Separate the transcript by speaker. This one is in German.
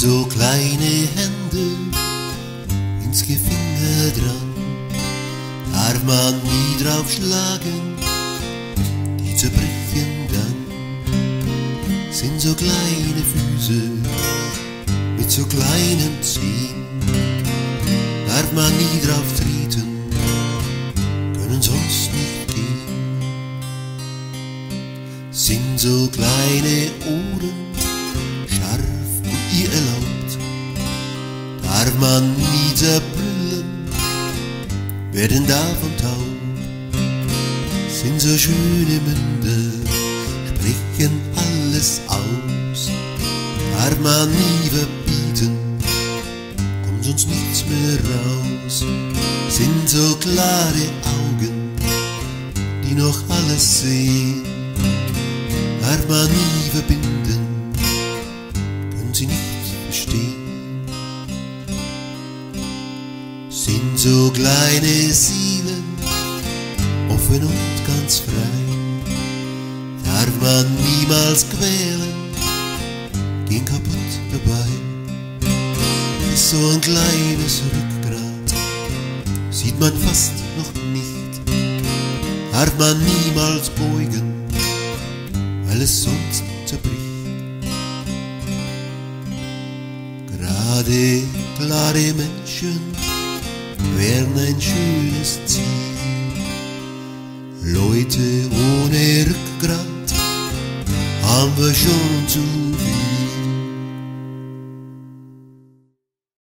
Speaker 1: so kleine Hände ins Gefinger dran, darf man nie drauf schlagen, die zerbrechen dann. Sind so kleine Füße mit so kleinen Zehen, darf man nie drauf treten, können sonst nicht gehen. Sind so kleine Ohren, scharf und ihr erlaubt, darf man nie zerbrüllen, werden davon taub. Sind so schöne Münder, sprechen alles aus, darf man nie verbieten, kommt sonst nichts mehr raus. Sind so klare Augen, die noch alles sehen, darf man nie verbinden, können sie nicht verstehen. Sind so kleine Seelen, offen und ganz frei, darf man niemals quälen, gehen kaputt dabei. Ist so ein kleines Rückgrat, sieht man fast noch nicht, darf man niemals beugen, weil es sonst zerbricht. Gerade klare Menschen wären ein schönes Ziel. Leute ohne Rückgrat haben wir schon zu